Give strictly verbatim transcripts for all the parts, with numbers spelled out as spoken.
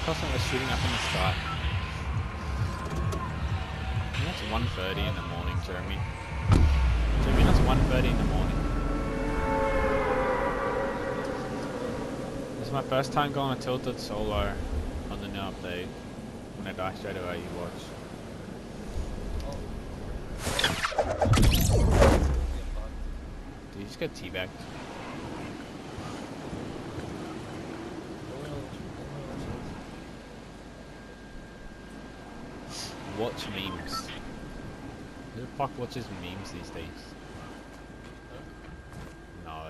Cosmo was shooting up in the sky. I mean, it's one thirty in the morning, Jeremy. Jeremy, that's one thirty in the morning. This is my first time going to Tilted solo on the new update. When I die straight away, you watch. Did you just get teabagged? Watch memes. Who the fuck watches memes these days? No.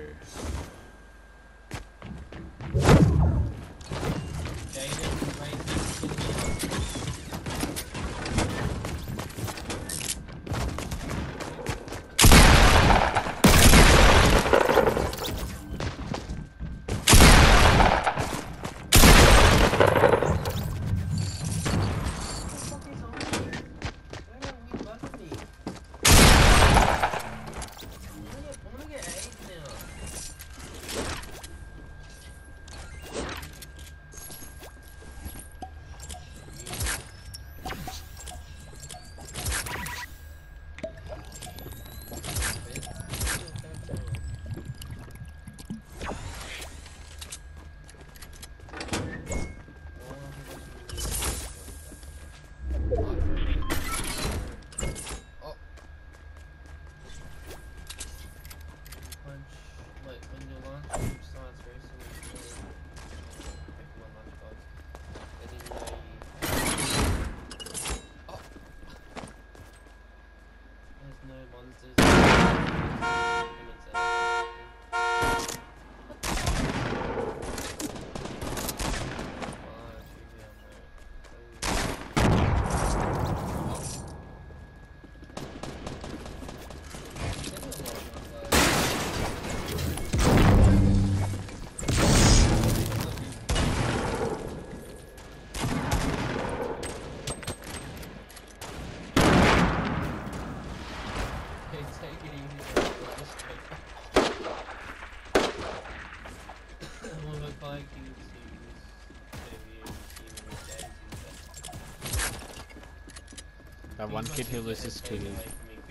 That one kid who listens to me.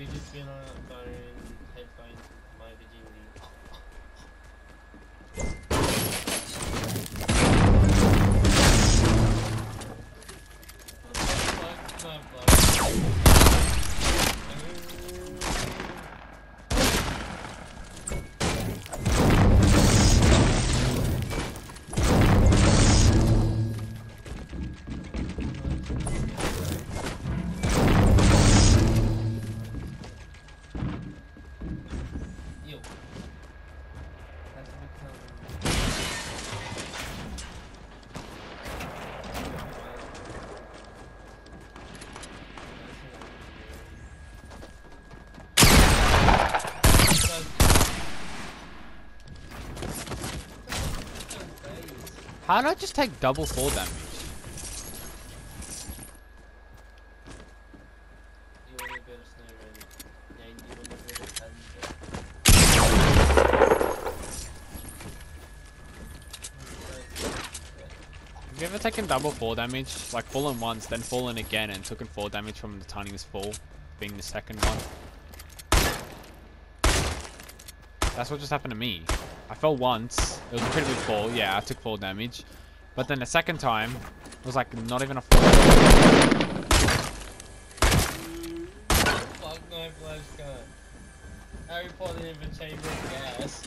How did I just take double fall damage? Have you ever taken double fall damage? Like fallen once, then fallen again and taken fall damage from the tiniest fall, being the second one? That's what just happened to me. I fell once, it was a pretty big fall, yeah, I took fall damage. But then the second time, it was like not even a fall. Fuck no flash gun. Harry Potter in the chamber of gas.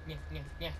yeah, yeah, yeah.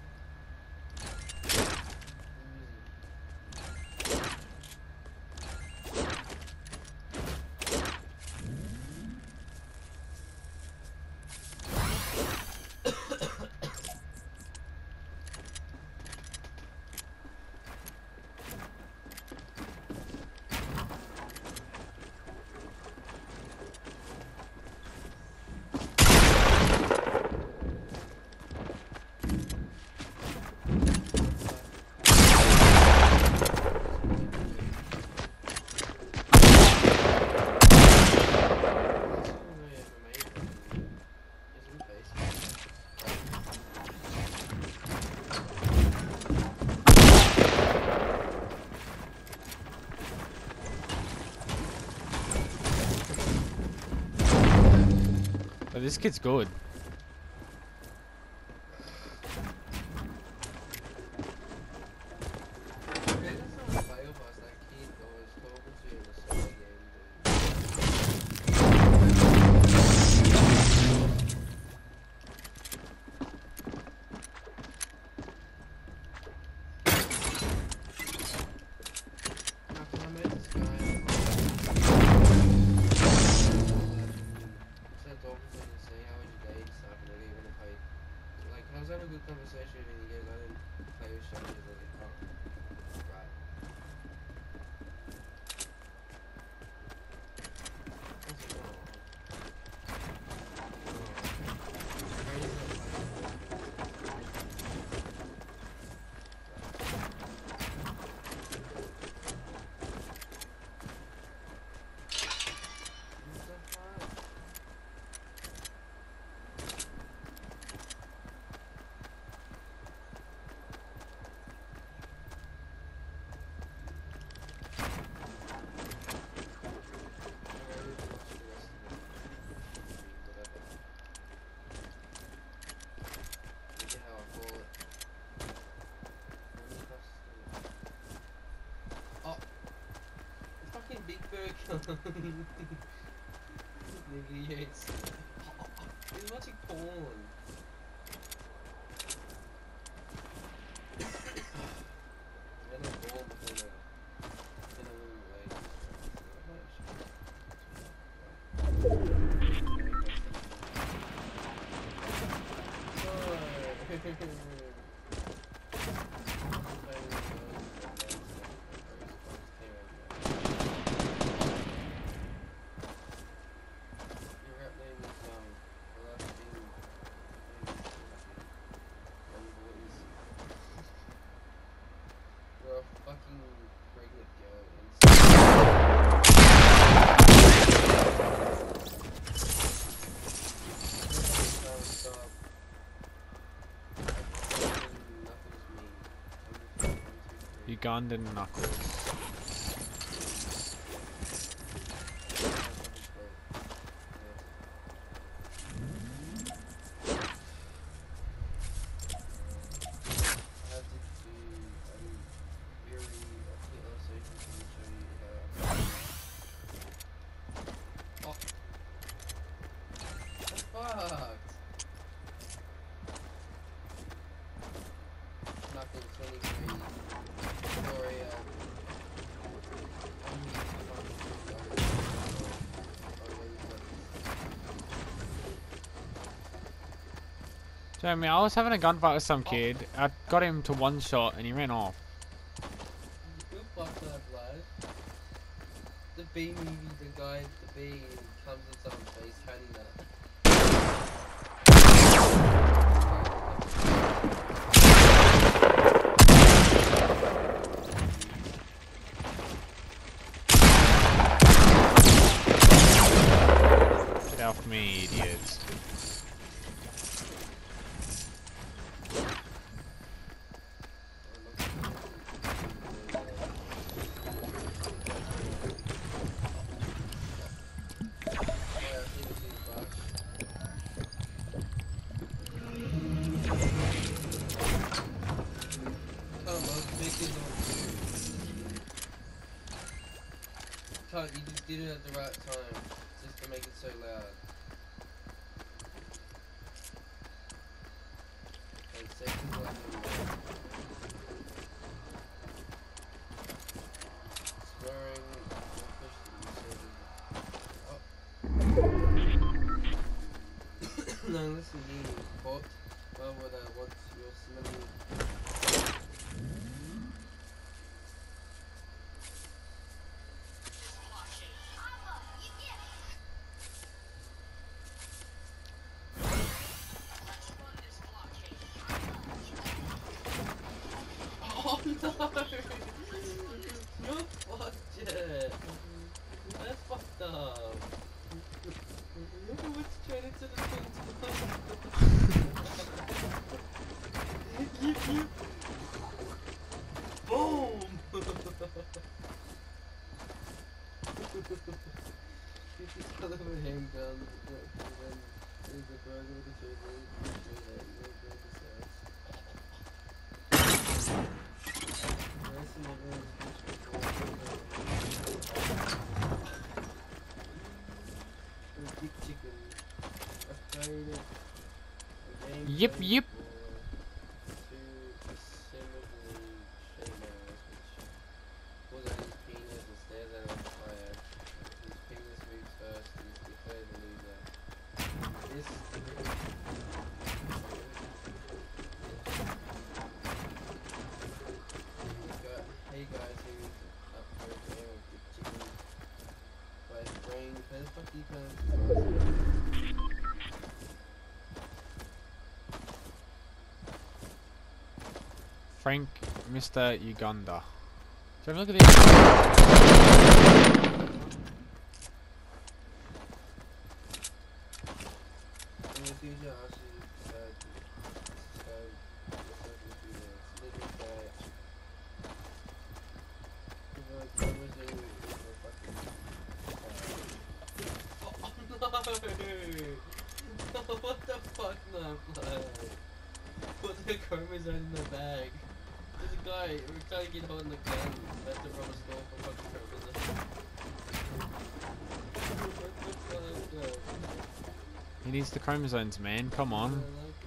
But this kid's good. Big Burger. Idiots. He's watching porn. I had a ball before that. In a little way. Ugandan knuckles. Jeremy, I was having a gunfight with some kid. I got him to one shot and he ran off. Who fucked that lad? The B movie, the guy, the B comes in someone's face hiding that. Get off me, idiots. You just did it at the right time, just to make it so loud. Second one. Swearing. Oh. No, listen to you, bot. Why would I watch your smelling? Oh no! You're fucked yet! That's fucked up! Look at what's straight into the Yip yip! Boom! You just got a handgun and then there's a burger with a trigger. Big chicken. Yip yip. Hey guys, here's up for a game of Big Chicken by Brain. Where's my defense? Frank, Mister Uganda. So look at this. What the fuck, no, like, put the chromosome in the bag. There's a guy, we're trying to get hold of the gun, that's the rubber store for fucking chromosome. What the fuck, no. He needs the chromosomes, man. Come on.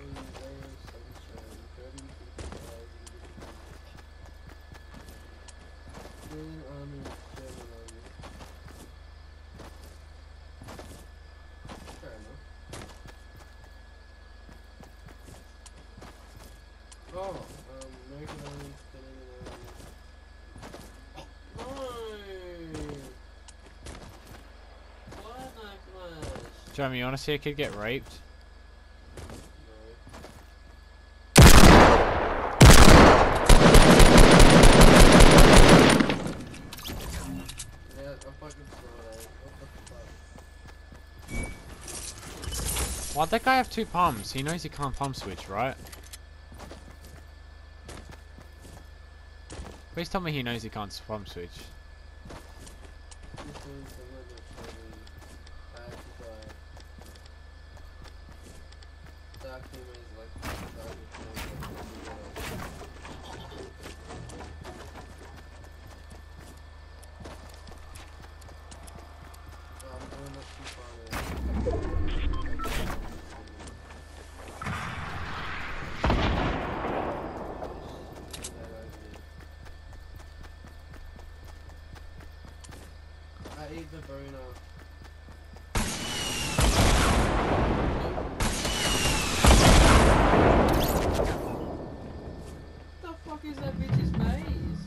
Oh, um, American Army, Canadian Army. No! Why not Flash? Jeremy, you wanna see a kid get raped? No. Yeah, I fucking saw that. What the fuck? Why'd that guy have two palms? He knows he can't palm switch, right? Please tell me he knows he can't palm switch. I ate the burrito. What the fuck is that bitch's face?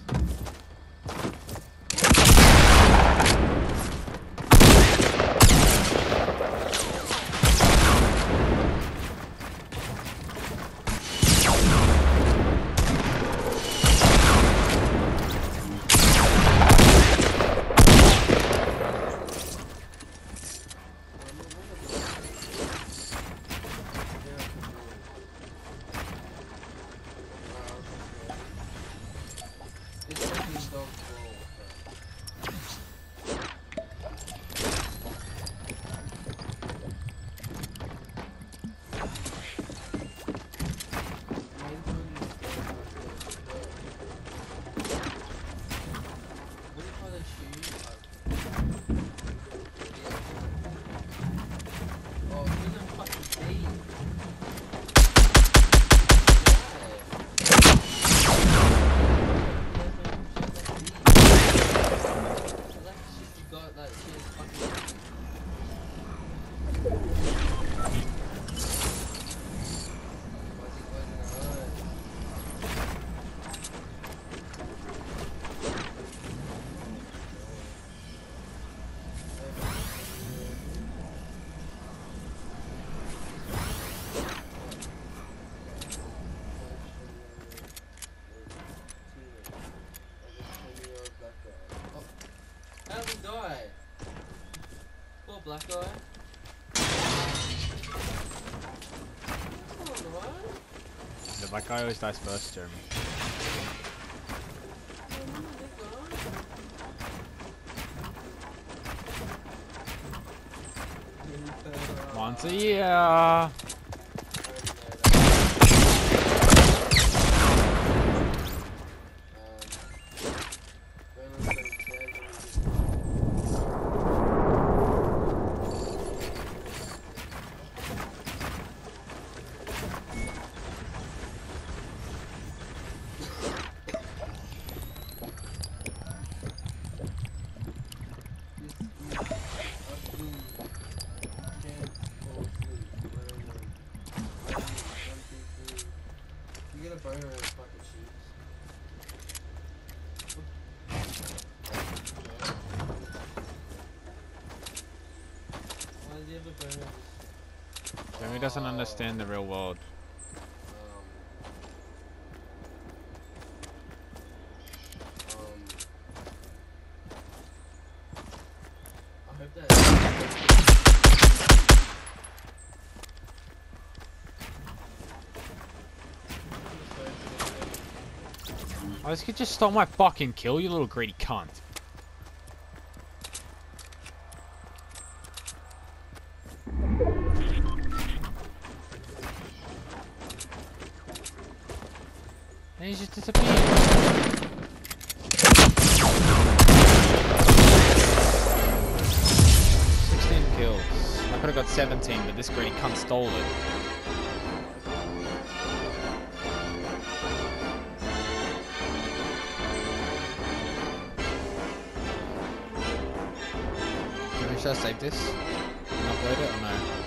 black guy? Come on, what? The black guy always dies first, Jeremy. Once a year. You get a burner and fucking shoes. Why does he have a burner? Jeremy doesn't understand the real world. Um, um, I hope that. Oh, this kid just stole my fucking kill, you little greedy cunt. And he's just disappeared. sixteen kills. I could have got seventeen, but this greedy cunt stole it. Should I save this and upload it or no?